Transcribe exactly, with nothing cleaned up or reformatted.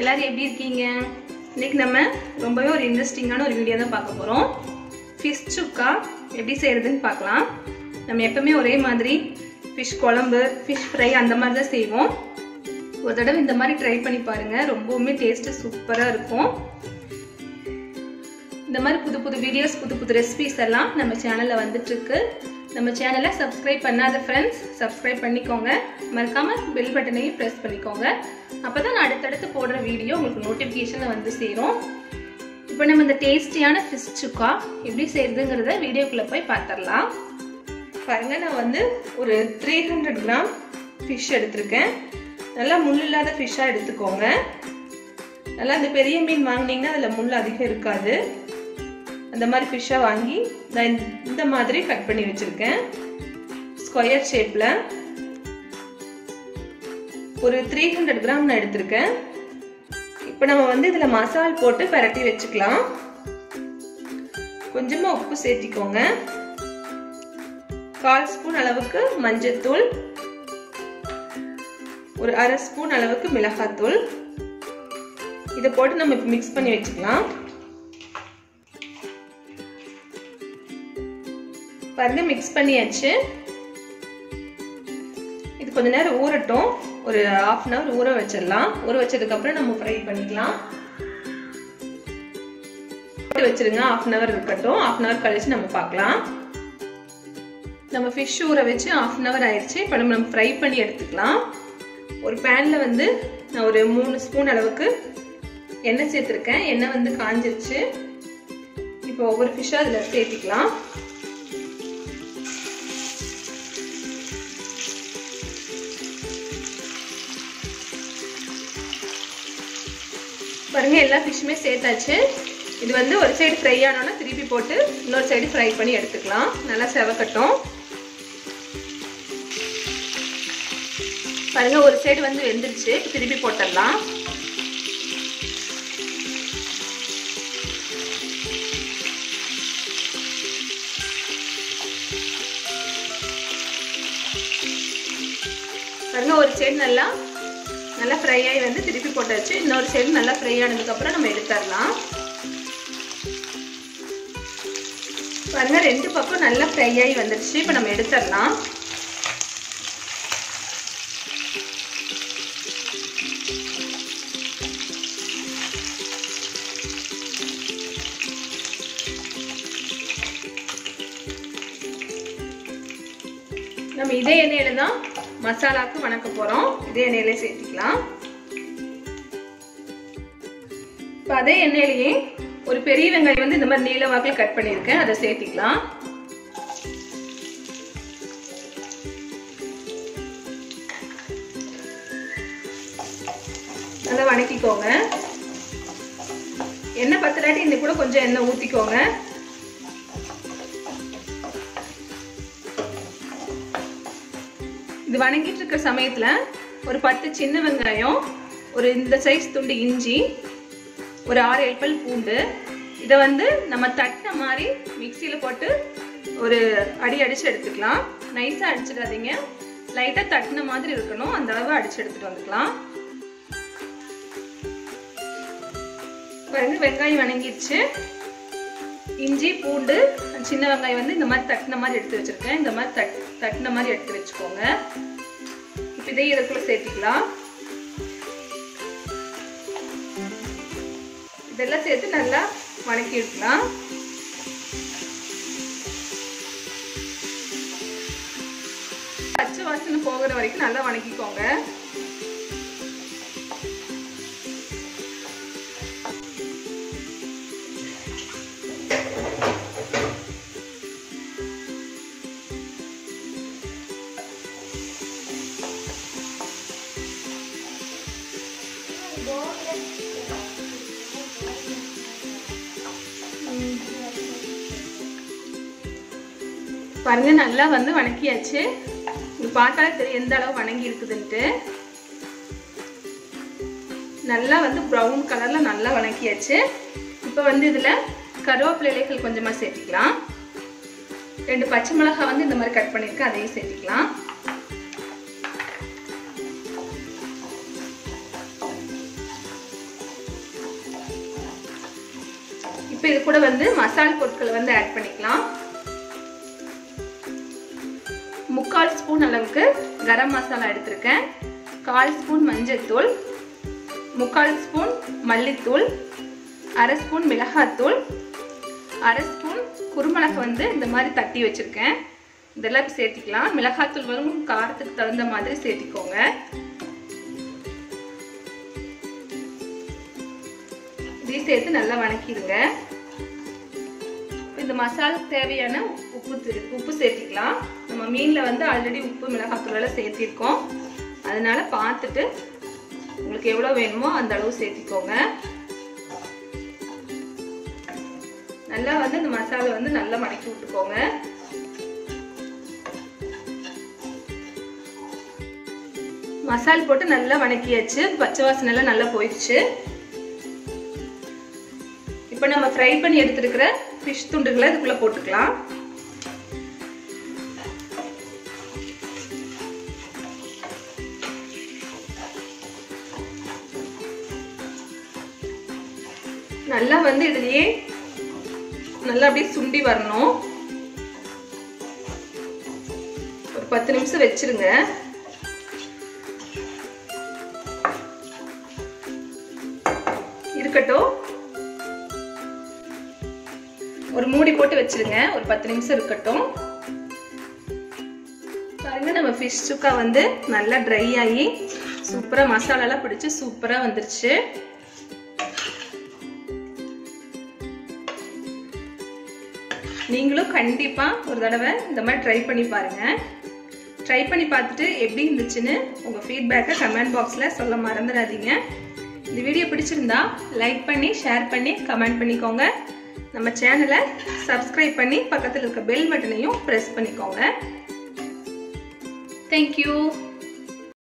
எல்லாரும் எப்படி இருக்கீங்க? இன்னைக்கு நம்ம ரொம்பவே ஒரு இன்ட்ரெஸ்டிங்கான ஒரு வீடியோ தான் பார்க்க போறோம். ஃபிஷ் சுக்கா எப்படி செய்யறதுன்னு பார்க்கலாம். நம்ம எப்பவுமே ஒரே மாதிரி ஃபிஷ் குழம்பு, ஃபிஷ் ஃப்ரை அந்த மாதிரி தான் செய்வோம். ஒரு தடவை இந்த மாதிரி ட்ரை பண்ணி பாருங்க, ரொம்பவுமே டேஸ்ட் சூப்பரா இருக்கும். இந்த மாதிரி புது புது வீடியோஸ், புது புது ரெசிபிஸ் எல்லாம் நம்ம சேனல்ல வந்துட்டு இருக்கு. நம்ம சேனலை சப்ஸ்கிரைப் பண்ணாத ஃப்ரெண்ட்ஸ் சப்ஸ்கிரைப் பண்ணிக்கோங்க. மறக்காம பெல் பட்டனையும் பிரஸ் பண்ணிக்கோங்க. அப்பதான் நான் அடுத்தடுத்து போடுற வீடியோ உங்களுக்கு நோட்டிபிகேஷன்ல வந்து சேரும். இப்போ நம்ம இந்த டேஸ்டியான ஃபிஷ் சுக்கா எப்படி செய்யறதுங்கிறத வீடியோக்குள்ள போய் பார்த்துடலாம். பாருங்க, நான் வந்து ஒரு த்ரீ ஹண்ட்ரட் கிராம் ஃபிஷ் எடுத்திருக்கேன். நல்லா முள் இல்லாத ஃபிஷ்ஷா எடுத்துக்கோங்க. நல்லா இந்த பெரிய மீன் வாங்கினீங்கன்னா அதில் முள் அதிகம் இருக்காது. அந்த மாதிரி ஃபிஷ்ஷா வாங்கி நான் இந்த மாதிரி கட் பண்ணி வச்சிருக்கேன். ஸ்கொயர் ஷேப்ல ஒரு த்ரீ ஹண்ட்ரட் கிராம் நான் எடுத்திருக்கேன். இப்போ நம்ம வந்து இதுல மசால் போட்டு பரட்டி வச்சுக்கலாம். கொஞ்சமா உப்பு சேர்த்திக்கோங்க. கால் ஸ்பூன் அளவுக்கு மஞ்சத்தூள், ஒரு அரை ஸ்பூன் அளவுக்கு மிளகாத்தூள், இதை போட்டு நம்ம இப்போ மிக்ஸ் பண்ணி வச்சுக்கலாம். பாருங்க, மிக்ஸ் பண்ணியாச்சு. இது கொஞ்ச நேரம் ஊறட்டும். ஒரு ஹாஃப் அன் அவர் ஊற வச்சிடலாம். ஊற வச்சதுக்கு அப்புறம் நம்ம ஃப்ரை பண்ணிக்கலாம். வச்சிருங்க, ஹாஃப் அன் அவர் இருக்கட்டும். ஹாஃப் அன் அவர் கழிச்சு நம்ம பார்க்கலாம். நம்ம ஃபிஷ் ஊற வச்சு ஹாஃப் அன் அவர் ஆயிடுச்சு. இப்போ நம்ம நம்ம ஃப்ரை பண்ணி எடுத்துக்கலாம். ஒரு பேன்ல வந்து நான் ஒரு மூணு ஸ்பூன் அளவுக்கு எண்ணெய் சேர்த்துருக்கேன். எண்ணெய் வந்து காஞ்சிருச்சு. இப்போ ஒவ்வொரு ஃபிஷ்ஷா அதுல சேர்த்திக்கலாம். பாருங்க, எல்லா ஃபிஷ்ஷுமே சேர்த்தாச்சு. இது வந்து ஒரு சைடு ஃப்ரை ஆனோன்னா திருப்பி போட்டு இன்னொரு சைடு ஃப்ரை பண்ணி எடுத்துக்கலாம். நல்லா செவக்கட்டும். பாருங்க, ஒரு சைடு வந்து வெந்துருச்சு. திருப்பி போட்டுடலாம். பாருங்க, ஒரு சைடு நல்லா நல்லா ஃப்ரை ஆகி வந்து திருப்பி போட்டாச்சு. இன்னொரு சைடு நல்லா ஃப்ரை ஆனதுக்கு அப்புறம் நம்ம எடுத்துடலாம். பாருங்க, ரெண்டு பக்கம் நல்லா ஃப்ரை ஆகி வந்துருச்சு. இப்போ நம்ம எடுத்துடலாம். நம்ம இதே எண்ணெயில தான் மசாலாக்கு வணக்க போறோம். இதே எண்ணெயிலே சேர்த்துக்கலாம். இப்போ அதே எண்ணெயிலேயே ஒரு பெரிய வெங்காயம் வந்து இந்த மாதிரி நீல வாக்குல கட் பண்ணியிருக்கேன். அதை சேர்த்திக்கலாம். நல்லா வணக்கிக்கோங்க. எண்ணெய் பத்தலாட்டி இந்த கூட கொஞ்சம் எண்ணெய் ஊத்திக்கோங்க. இது வணங்கிட்டு இருக்க சமயத்துல ஒரு பத்து சின்ன வெங்காயம், ஒரு இந்த சைஸ் துண்டு இஞ்சி, ஒரு ஆறு ஏழு பல் பூண்டு, இதை வந்து நம்ம தட்டின மாதிரி மிக்சியில போட்டு ஒரு அடி அடிச்சு எடுத்துக்கலாம். நைஸா அடிச்சிடாதீங்க, லைட்டா தட்டின மாதிரி இருக்கணும். அந்த அளவு அடிச்சு எடுத்துட்டு வந்துக்கலாம். பாருங்க, வெங்காயம் வணங்கிடுச்சு. இஞ்சி, பூண்டு, சின்ன வெங்காயம் வந்து இந்த மாதிரி தட்டின மாதிரி எடுத்து வச்சிருக்கேன். இந்த மாதிரி தட் தட்டின மாதிரி எடுத்து வச்சுக்கோங்க. இப்போ இதே இதுக்குள்ள சேர்த்துக்கலாம். இதெல்லாம் சேர்த்து நல்லா வணக்கி எடுக்கலாம். பச்சை வாசனை போகிற வரைக்கும் நல்லா வணக்கிக்கோங்க. பாருங்க, நல்லா வந்து வணக்கியாச்சு. இது பார்த்தாலே தெரியும் எந்த அளவு வணங்கி இருக்குதுன்ட்டு. நல்லா வந்து ப்ரௌன் கலர்ல நல்லா வணக்கியாச்சு. இப்போ வந்து இதுல கருவேப்பிலை இலைகள் கொஞ்சமா சேர்த்துக்கலாம். ரெண்டு பச்சை மிளகாய் வந்து இந்த மாதிரி கட் பண்ணிருக்கேன், அதையும் சேர்த்துக்கலாம். இது கூட வந்து மசாலா பொருட்களை வந்து ஆட் பண்ணிக்கலாம். முக்கால் ஸ்பூன் அளவுக்கு கரம் மசாலா எடுத்திருக்கேன், கால் ஸ்பூன் மஞ்சள் தூள், முக்கால் ஸ்பூன் மல்லித்தூள், அரை ஸ்பூன் மிளகாத்தூள், அரை ஸ்பூன் குருமிளகு வந்து இந்த மாதிரி தட்டி வச்சிருக்கேன். இதெல்லாம் சேர்த்திக்கலாம். மிளகாத்தூள் வந்து காரத்துக்கு தகுந்த மாதிரி சேர்த்திக்கோங்க. இதையும் சேர்த்து நல்லா வணக்கிடுங்க. இந்த மசாலாக்கு தேவையான உப்பு உப்பு சேர்த்திக்கலாம். நம்ம மீன்ல வந்து ஆல்ரெடி உப்பு மிளகாத்தூள் எல்லாம் சேர்த்திருக்கோம். அதனால பார்த்துட்டு உங்களுக்கு எவ்வளவு வேணுமோ அந்த அளவு சேர்த்திக்கோங்க. நல்லா வந்து இந்த மசாலா வந்து நல்லா வணக்கி விட்டுக்கோங்க. மசாலா போட்டு நல்லா வணக்கியாச்சு. பச்சை வாசனை எல்லாம் நல்லா போயிடுச்சு. இப்போ நம்ம ஃப்ரை பண்ணி எடுத்துருக்கிற ஃபிஷ் துண்டுகளை இதுக்குள்ள போட்டுக்கலாம். நல்லா வந்து இதுலயே நல்லா அப்படியே சுண்டி வரணும். ஒரு பத்து நிமிஷம் வச்சிருங்க. இருக்கட்டும். ஒரு மூடி போட்டு வச்சிருங்க. ஒரு பத்து நிமிஷம் இருக்கட்டும். பாருங்க நம்ம ஃபிஷ் சுக்கா வந்து நல்லா ட்ரை ஆகி சூப்பரா மசாலா எல்லாம் பிடிச்சு சூப்பரா வந்துருச்சு. நீங்களும் கண்டிப்பா ஒரு தடவை இந்த மாதிரி ட்ரை பண்ணி பாருங்க. ட்ரை பண்ணி பார்த்துட்டு எப்படி இருந்துச்சுன்னு உங்க ஃபீட்பேக்கை கமெண்ட் பாக்ஸ்ல சொல்ல மறந்துடாதீங்க. இந்த வீடியோ பிடிச்சிருந்தா லைக் பண்ணி ஷேர் பண்ணி கமெண்ட் பண்ணிக்கோங்க. நம்ம சேனலை சப்ஸ்கிரைப் பண்ணி பக்கத்தில் இருக்க பெல் பட்டனையும் பிரஸ் பண்ணிக்கோங்க. தேங்க்யூ.